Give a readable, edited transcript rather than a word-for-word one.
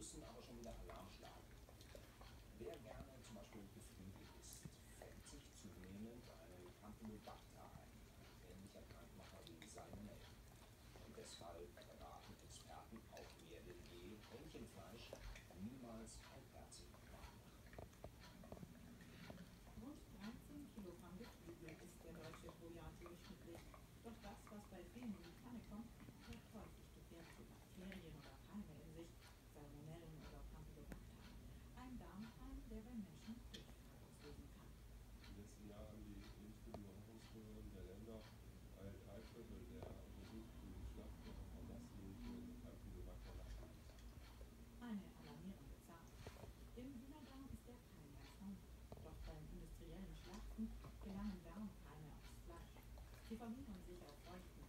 müssen aber schon wieder Alarm schlagen. Wer gerne zum Beispiel Geflügel isst, fängt sich zunehmend einen Campylobacter ein, ein ähnlicher Krankmacher wie Salmonellen. Und deshalb raten Experten auch mehr denn je, Hähnchenfleisch niemals halbherzig nachmachen. Rund 13 Kilogramm Geflügel isst der deutsche Kroat durchschnittlich. Doch das, was bei vielen in die Pfanne kommt, birgt häufig gefährliche Bakterien oder Keime in sich, Salmonellen oder Campylobacter. Ein Darmkeim, der beim Menschen Durchfall auslösen kann. In den letzten Jahren haben die Lebensmittelüberwachungsbehörden der Länder drei Viertel der untersuchten Schlachttiere von Masthähnchen mit Campylobacter nachgewiesen. Eine alarmierende Zahl. Im Hühnerdarm ist der Keim meist normal. Doch beim industriellen Schlachten gelangen Darmkeime aufs Fleisch. Sie vermehren sich auf feuchten